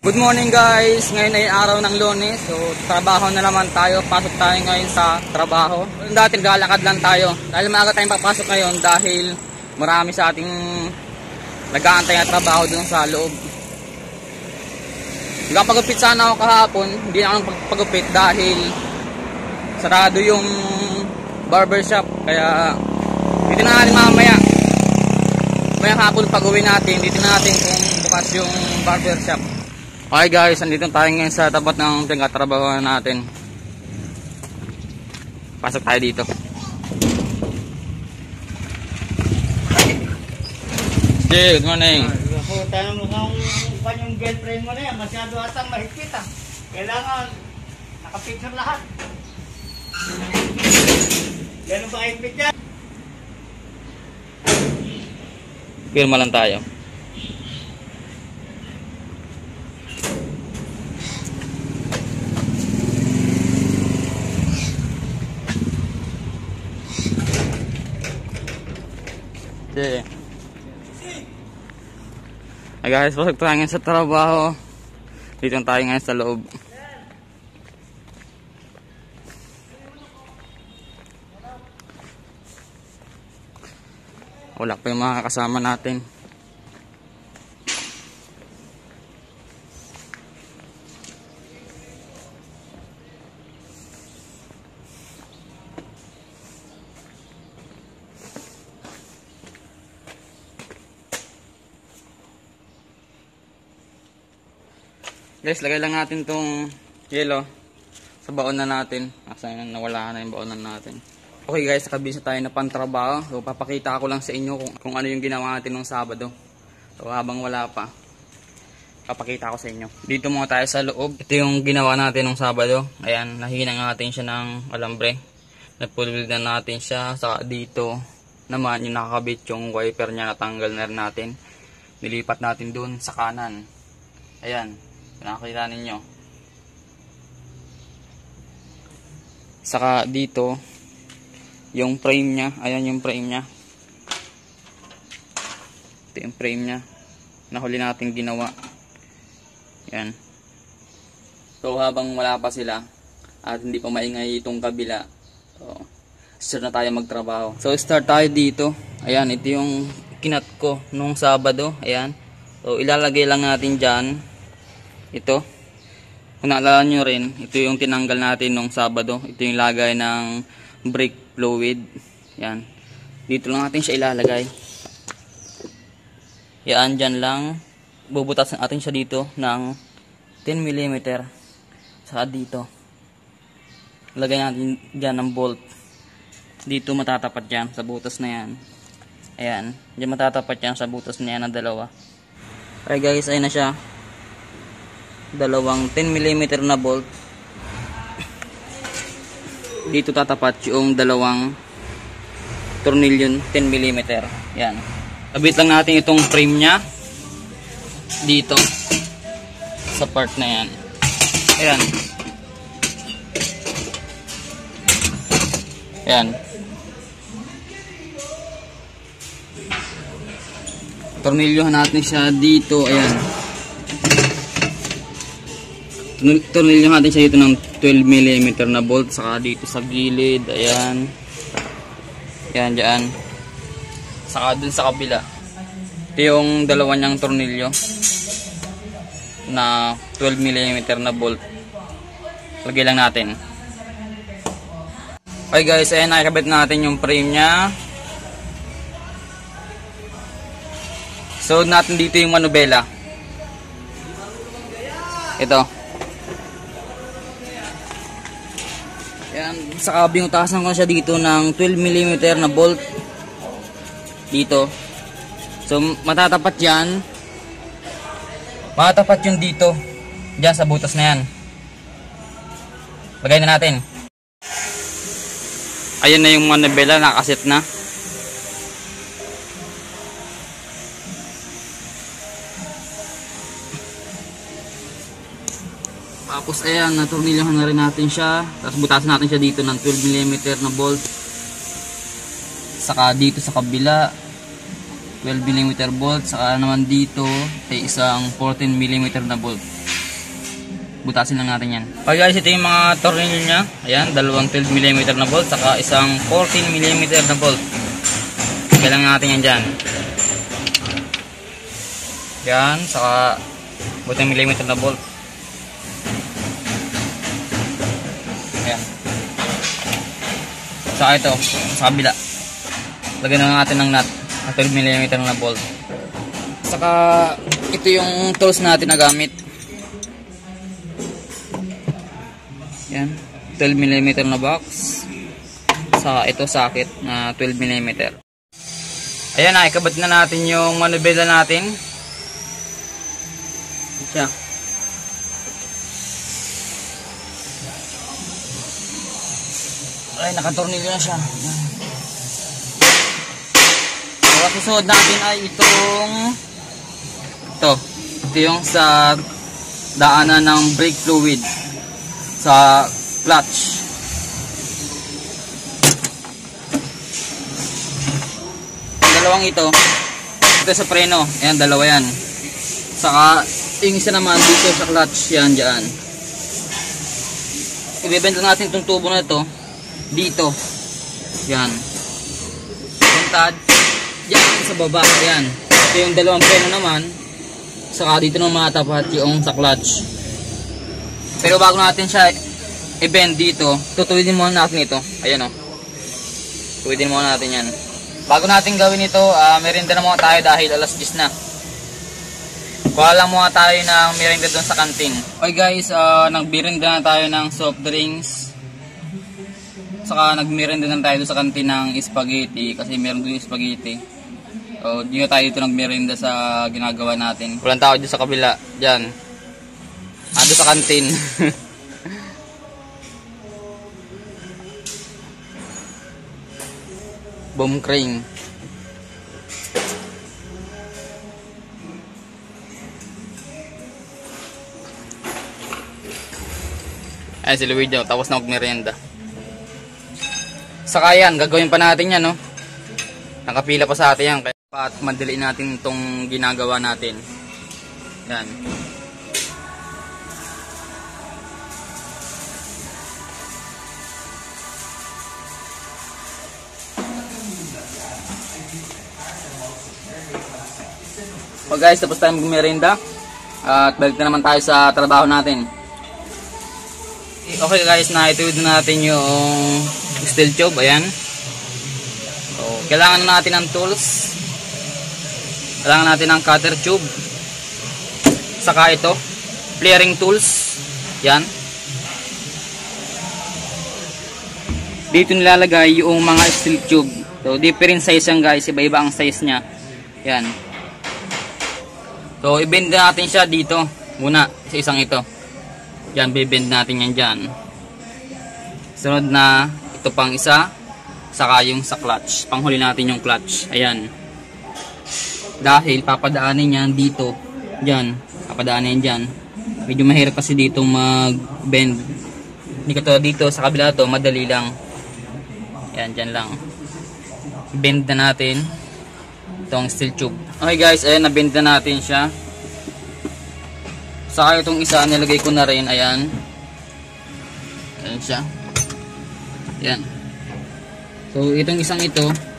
Good morning guys! Ngayon ay araw ng Lunes. So trabaho na naman tayo. Pasok tayo ngayon sa trabaho. Dati galakad lang tayo. Dahil maaga tayong papasok ngayon dahil marami sa ating nag-aantay na trabaho dun sa loob. Nagpagupit sana ako kahapon. Hindi na ako pagupit dahil sarado yung barbershop. Kaya dito na natin mamaya. Mayang hapon pag-uwi natin. Dito na natin kung bukas yung barbershop. Okay guys, andito tayo ngayon sa tapat ng pinagtatrabahuan natin. Pasok tayo dito. Hey, good morning. Tanong mo kung yung girlfriend mo na yan, masyado atang mahigpit ah. Kailangan nakapicture lahat. Ganun ba kahigpit yan? Pirma lang tayo. Okay. Hey guys, pasok tayo ngayon sa trabaho. Dito tayo ngayon sa loob. Wala pa yung mga kasama natin. Guys, lagay lang natin tong yelo sa baonan natin. Kasi nawala na yung baonan natin. Okay guys, nakabisa tayo na pantrabaho. So papakita ko lang sa inyo kung ano yung ginawa natin nung Sabado. So habang wala pa, papakita ko sa inyo. Dito muna tayo sa loob. Ito yung ginawa natin nung Sabado. Ayan, nahinang natin siya ng alambre. Napulid na natin siya. Saka dito naman yung nakakabit yung wiper niya, natanggal na rin natin. Nilipat natin dun sa kanan. Ayan. Nakakita ninyo. Saka dito yung frame nya. Ayan yung frame nya. Ito yung frame nya. Nahuli natin ginawa. Ayan. So habang wala pa sila at hindi pa maingay itong kabila, so start na tayo magtrabaho. So start tayo dito. Ayan, ito yung kinat ko nung Sabado. Ayan. So ilalagay lang natin dyan. Ito, kung naalala nyo rin, ito yung tinanggal natin nung Sabado. Ito yung lagay ng brake fluid. Yan. Dito lang natin siya ilalagay. Yan, dyan lang. Bubutasan natin siya dito ng 10 mm. Saka dito. Lagay natin dyan ng bolt. Dito matatapat yan sa butas na yan. Ayan. Dyan matatapat yan sa butas na yan na dalawa. Okay guys, ayun na siya. Dalawang 10 mm na bolt. Dito tatapat yung dalawang tornilyo 10 mm. Yan. Abit lang natin itong frame nya dito sa part na yan. Ayan. Ayan. Tornilyohan natin siya dito. Ayan. Tornilyo natin siya dito ng 12 mm na bolt. Saka dito sa gilid. Ayan. Ayan dyan. Saka dun sa kabila. Ito yung dalawa niyang tornilyo na 12 mm na bolt. Lagay lang natin. Okay guys, ayan, nakikabit natin yung frame nya. So natin dito yung manubela. Ito. Ayan, saka binutasan ko siya dito ng 12 mm na bolt dito. So matatapat yan. Matatapat yun dito. Diyan sa butas na yan. Lagay na natin. Ayan na yung manubela, nakaset na. Tapos ayan, natornilyohan na rin natin siya. Tapos butasan natin siya dito ng 12 mm na bolt. Saka dito sa kabila 12 mm bolt, saka naman dito ay isang 14 mm na bolt. Butasin lang natin yan. Okay guys, ito yung mga tornilyo niya. Ayan, dalawang 12mm na bolt, saka isang 14mm na bolt. Kailangan natin yan dyan. Yan, saka 14mm na bolt. Ayan. Saka ito, sa kabila. Lagyan na natin ng nut na 12mm na bolt. Saka ito yung tools natin na gamit. Yan, 12mm na box. Sa ito socket na 12mm. Ayan na, ikabat na natin yung manubela natin. Siya. Ay, nakatornilyo na siya. So, susunod natin ay ito yung sa daanan ng brake fluid sa clutch. Dalawang ito sa preno. Ayan, dalawa yan. Saka yung isa naman dito sa clutch. Yan, dyan. Ibebenta natin itong tubo na ito dito. Yan. Puntad. Yan sa baba. Yan. Ito yung dalawang preno naman. Saka dito naman matapat yung sa clutch. Pero bago natin siya i-bend dito, tutuwidin muna natin ito. Ayan o. Tuwidin muna natin yan. Bago natin gawin ito, merienda na muna tayo dahil alas 10 na. Kuha lang muna tayo ng merienda doon sa kantin. Okay guys, nagmerienda na tayo ng soft drinks. Saka nagmerienda na tayo doon sa kantin ng spaghetti kasi meron doon yung spaghetti. So, di na tayo dito nagmerienda sa ginagawa natin. Walang tao dito sa kabila. Diyan. Doon sa kantin. Boom crane. Ayan si Luigi, tapos na magmerienda. Saka yan, gagawin pa natin yan, no? Nakapila pa sa atin yan, kaya at madaliin natin itong ginagawa natin. Yan. So guys, tapos tayo magmerienda at balik na naman tayo sa trabaho natin. Okay guys, naituwid na natin yung steel tube. Ayan. So, kailangan natin ng tools. Kailangan natin ng cutter tube. Saka ito, flaring tools. Yan. Dito nilalagay yung mga steel tube. So, different size yan guys. Iba-iba ang size niya. Yan. So, i-bend natin siya dito muna sa isang ito. Yan, bibend natin yan dyan. Sunod na, ito pang isa, saka yung sa clutch. Panghuli natin yung clutch. Ayan. Dahil papadaanin yan dito. Dyan. Papadaanin yan dyan. Medyo mahirap kasi dito mag-bend. Hindi ka to dito, sa kabila to, madali lang. Yan, dyan lang. Bend na natin itong steel tube. Okay guys, ayan, na-bend na natin siya. Saka itong isa, nilagay ko na rin. Ayan. Ayan siya. Ayan. So, itong isang ito.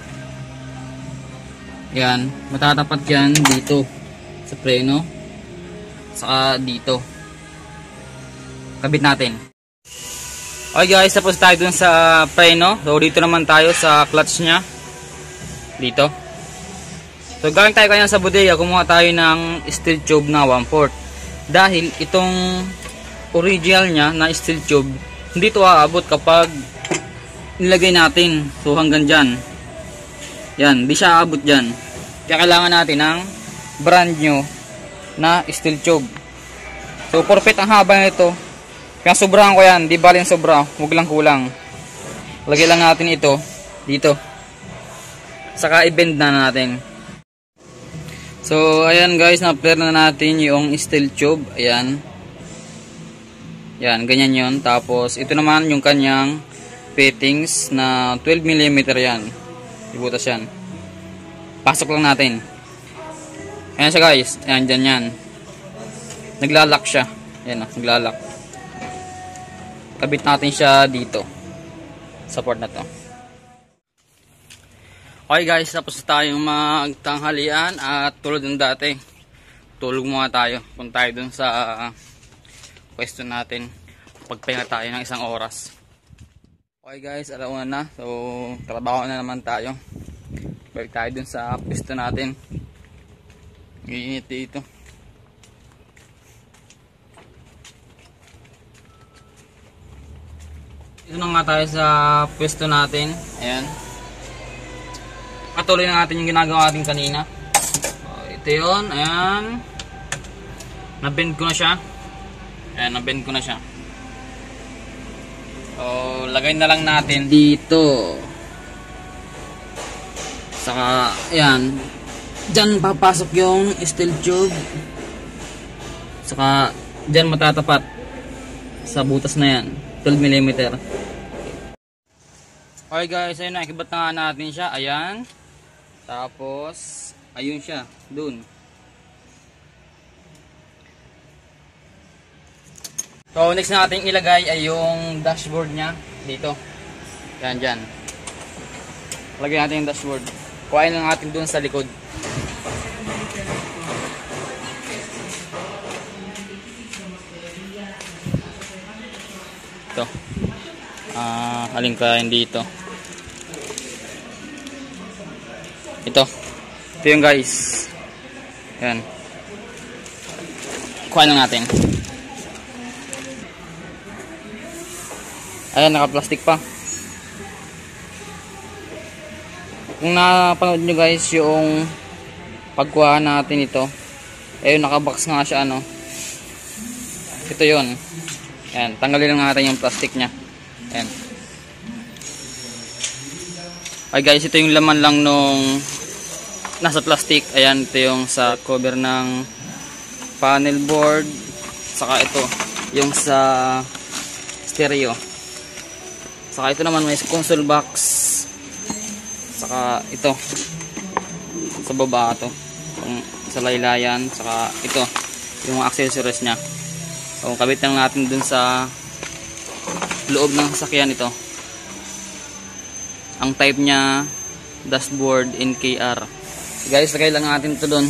Ayan. Matatapat yan dito. Sa preno. Saka dito. Kabit natin. Okay guys, tapos tayo dun sa preno. So, dito naman tayo sa clutch nya. Dito. So, galing tayo kanya sa bodega. Kumuha tayo ng steel tube na 1/4. Dahil itong original nya na steel tube, hindi ito aabot kapag nilagay natin. So hanggang dyan. Yan, hindi siya aabot dyan. Kaya kailangan natin ng brand new na steel tube. So perfect ang haba nito. Kaya sobrahan ko yan, di bali yung sobra, huwag lang kulang. Lagay lang natin ito dito. Saka i-bend na natin. So, ayan guys, na-flare na natin yung steel tube. Ayan. Yan, ganyan yon. Tapos, ito naman yung kanyang fittings na 12mm yan. Ibutas yan. Pasok lang natin. Ayan siya guys. Ayan, dyan yan. Naglalak siya. Ayan, naglalak. kabit natin siya dito. Support na to. Okay guys, tapos tayong magtanghalian at tulad ng dati, tulog muna tayo. Punta tayo dun sa pwesto natin. Pagpahinga tayo ng 1 oras. Okay guys, alauna na. So, trabaho na naman tayo. Balik tayo dun sa pwesto natin. Iinit dito. Ito na nga tayo sa pwesto natin. Ayan. Patuloy na natin yung ginagawa natin kanina. Ito yun. Ayan. Nabend ko na siya. Ayan, nabend ko na siya. So, lagay na lang natin dito. Saka, ayan. Diyan papasok yung steel tube. Saka, diyan matatapat sa butas na yan. 12mm. Okay guys, ayun na. Ikibat na nga natin siya. Ayan. Tapos, ayun siya. Dun. So, next natin ilagay ay yung dashboard niya. Dito. Yan, dyan. Lagay natin yung dashboard. Kuhain lang natin dun sa likod. Ito. Alin kain dito. Ito yung guys. Yan. Kuha na natin. Ayan, naka-plastic pa. Kung napanood nyo guys yung pagkuha natin ito, ayun, naka-box nga siya, ano. Ito yun. Ayan, tanggalin lang natin yung plastic nya. Ayan. Ay guys, ito yung laman lang nung nasa plastic. Ayan, ito yung sa cover ng panel board. Saka ito, yung sa stereo. Saka ito naman may console box. Saka ito sa baba ito, sa laylayan. Saka ito yung accessories nya. So, kabit lang natin dun sa loob ng sasakyan ito. Ang type nya dashboard NKR. Guys, lagay lang natin ito dun.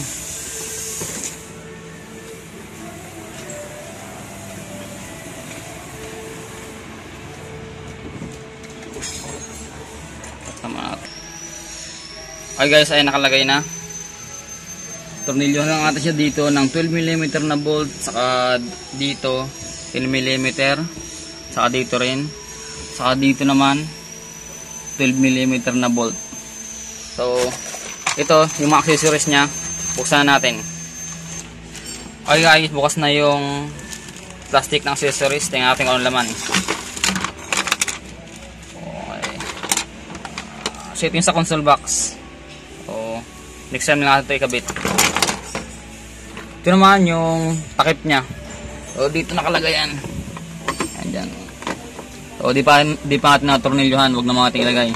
Okay guys, ay nakalagay na. Tornilyo lang natin siya dito ng 12mm na bolt, saka dito 10mm, saka dito rin, saka dito naman 12mm na bolt. So, ito yung mga accessories nya. Buksan na natin. Okay guys, bukas na yung plastic ng accessories. Tingnan natin kung anong laman. Okay. So, ito yung sa console box. Next time na natin ito ikabit. Ito naman yung takip nya. So, dito nakalagay yan. Ayan. So, di pa natin natornilyohan. Huwag na natin ilagay.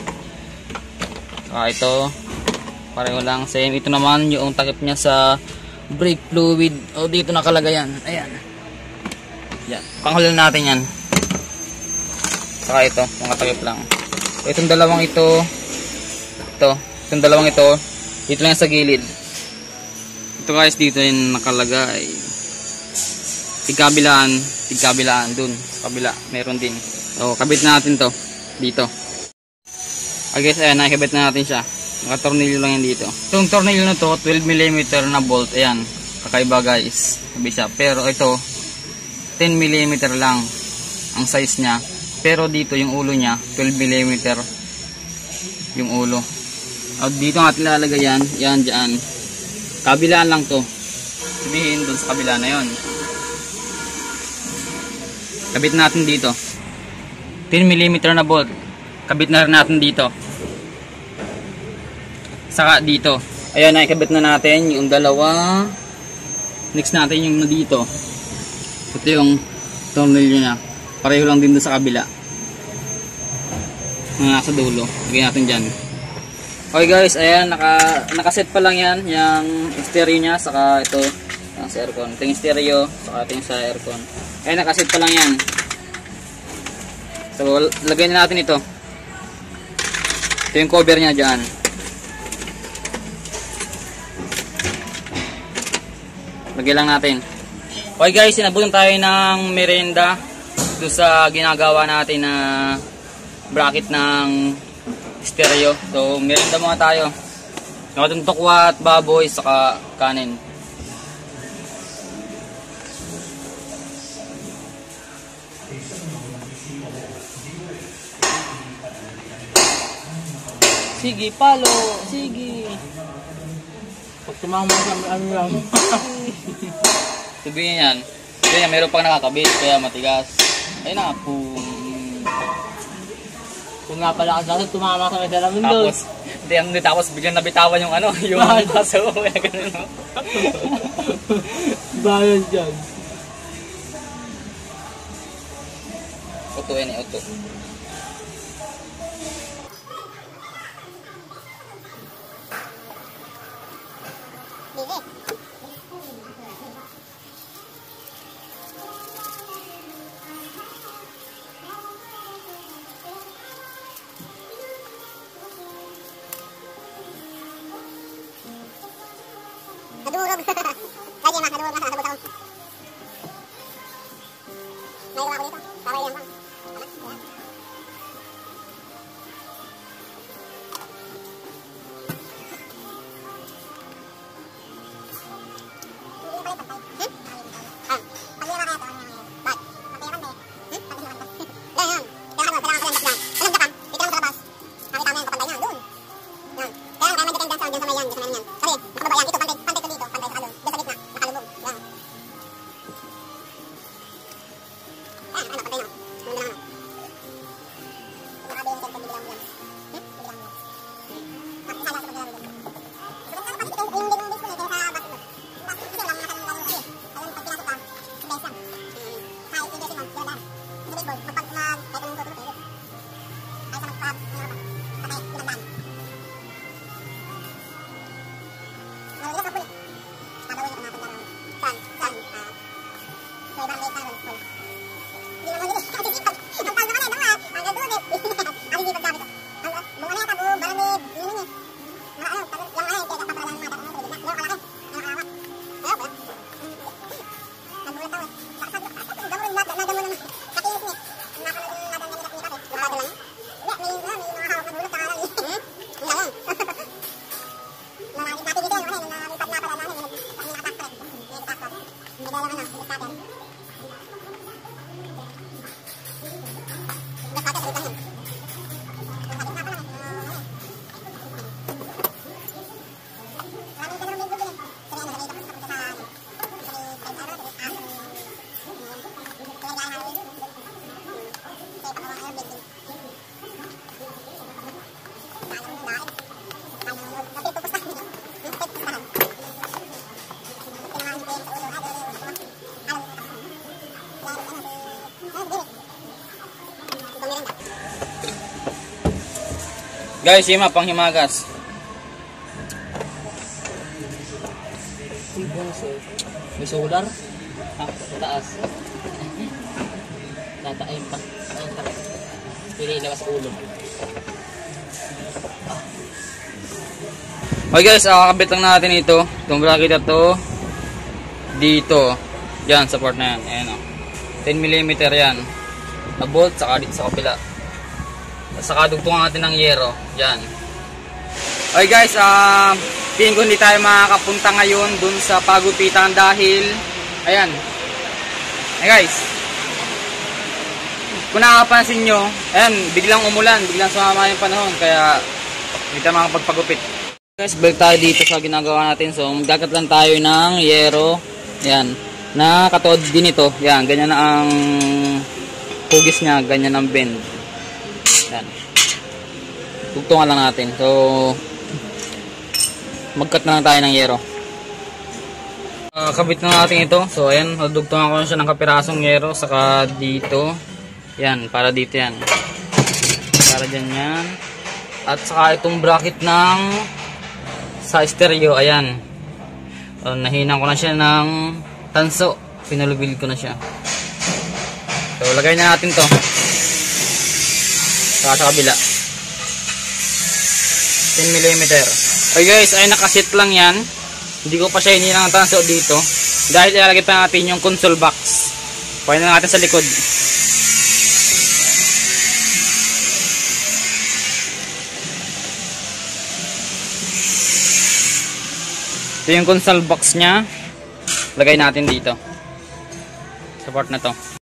Ito, pareho lang. Same. Ito naman yung takip nya sa brake fluid. O, dito nakalagay yan. Ayan. Yan. Panghulan natin yan. Saka ito, mga takip lang. So, itong dalawang ito. Itong dalawang ito. Dito lang sa gilid. Ito guys, dito yung nakalagay. Tigkabilaan dun. Sa kabila, meron din. So, kabit natin to. Dito. Okay guys, ayan, nakikabit na natin siya. Nakatornilyo lang yan dito. Itong tornilyo na to, 12mm na bolt. Ayan, kakaiba guys. Sabi siya. Pero ito, 10mm lang ang size niya. Pero dito yung ulo niya, 12mm yung ulo. At dito natin lalagay yan. Yan, dyan. Kabilaan lang to. Sabihin dun sa kabila na yon. Kabit natin dito. 10mm na bolt. Kabit na rin natin dito. Saka dito. Ayan, nakikabit na natin yung dalawa. Next natin yung dito. Ito yung tornilyo niya. Pareho lang din dun sa kabila. Nasa dulo. Lagyan natin dyan. Okay guys, ayan, nakaset pa lang yan, yung stereo nya, saka ito, sa aircon. Ito yung stereo, saka ito yung sa aircon. Ayan, nakaset pa lang yan. So, lagay na natin ito. Ito yung cover niya dyan. Lagay lang natin. Okay guys, sinabutan tayo ng merienda doon sa ginagawa natin na bracket ng stereo. So, merienda muna tayo. Nakatong tokwa at baboy saka kanin. Sige, palo. Sige. Pag tumama sa ano lang. Sabihin yan. Kaya meron pang nakakabit, kaya matigas. Ay na po. Kung nga pala kasi tumama sa may salamin doon. Tapos biglang nabitawan yung ano, yung baso. Kaya ganun, no? Bayan dyan. Oto yan eh, oto. Nadurog. Lagi na, nadurog na sa sabot ako. May gawa ko dito. Para yan pa. Guys, hima pang himagas. May solar. Ha? Sa taas. Tataim pa. Pili ilabas ulo. Okay guys, kakabit lang natin ito. Itong bracket na to. Dito. Yan, support na yan. Ayan o. 10mm yan. Na bolt, saka dito sa kapila. Saka dugtungan natin ng yero. Yan. Okay guys, tingin ko hindi tayo makakapunta ngayon dun sa pagupitan dahil ayan. Hey guys. Kung nakapansin nyo, ayan, biglang umulan, biglang sumama yung panahon, kaya hindi tayo makapagpagupit. Guys, balik tayo dito sa ginagawa natin. So, magdagat lang tayo ng yero. Ayan. Na katod din ito. Ayan, ganyan na ang hugis niya, ganyan ang bend. Ayan. Tugtungan lang natin. So, magkat na lang tayo ng yero. Kabit na natin ito. So, ayan. Dugtungan ko na siya ng kapirasong yero. Saka dito. Ayan. Para dito yan. Para dyan yan. At saka itong bracket ng sa stereo. Ayan. Nahinan ko na siya ng tanso. Pinulubil ko na siya. So, lagay na natin to. Saka sa kabila. 10mm. Okay guys, ay nakasit lang yan. Hindi ko pa siya hinilang ng tanso dito. Dahil ilalagay pa natin yung console box. Pwede na natin sa likod. Ito yung console box nya. Lagay natin dito. Sa part na to.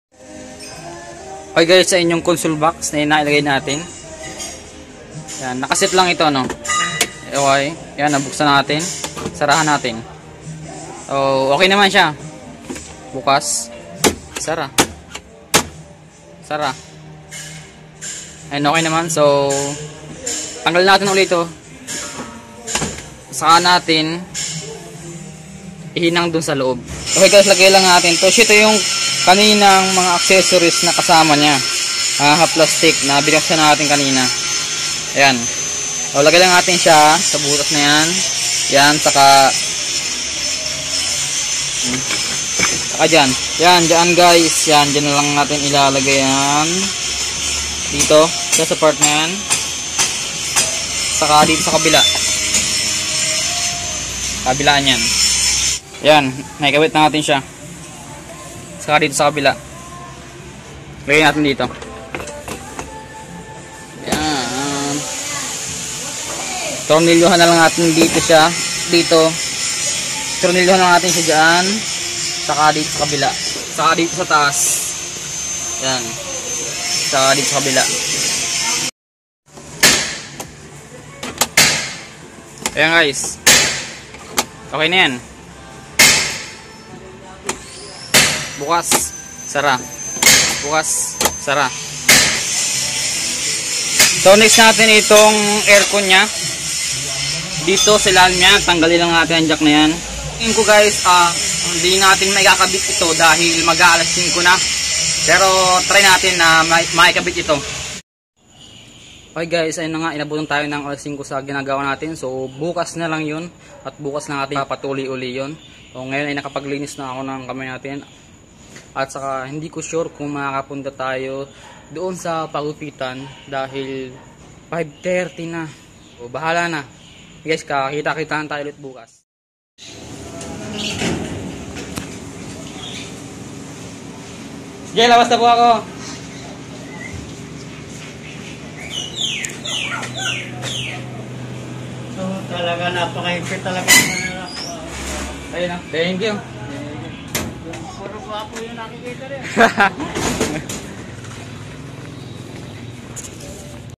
Okay guys, sa inyong console box na inilagay natin. Yan, nakasit lang ito, no? Okay, yan, nabuksan natin. Sarahan natin. So, okay naman siya. Bukas. Sara. Sara. Ayun, okay naman. So, tanggal natin ulit ito. Saka natin ihinang dun sa loob. Okay guys, lagay lang natin to. Ito yung kaninang mga accessories na kasama niya. Plastic na binuksan natin kanina. Ayan. O, lagay lang natin siya sa butas na yan. Yan, saka dyan. Yan, dyan guys. Yan, dyan na lang natin ilalagay yan. Dito, sa part na yan. Saka dito sa kabila. Kabilaan yan. Yan, naikabit na natin siya. Saka dito sa kabila. Lagay natin dito. Yan. Tornilyohan na lang natin dito siya. Dito. Tornilyohan na natin siya dyan. Saka dito sa kabila. Saka dito sa taas. Yan. Saka dito sa kabila. Ayan guys. Okay na yan. Bukas, sara. Bukas, sara. So next natin itong aircon nya. Dito sa ilalim niya, tanggalin lang natin ang jack na yan. Tingin ko guys, hindi natin maikakabit ito dahil mag-aalas 5 na. Pero try natin na maikabit ito. Okay guys, ayun na nga, inabutan tayo ng alas 5 sa ginagawa natin. So bukas na lang yun. At bukas na natin papatuloy-uli yun. So ngayon ay nakapaglinis na ako ng kamay natin. At saka hindi ko sure kung makakapunta tayo doon sa pagupitan dahil 5:30 na. So bahala na. Guys, kakita-kitaan tayo ulit bukas. Sige, labas na po ako. So, talaga napaka-higpit talaga. Ayun na, thank you. Puro gwapo yung nakikita rin.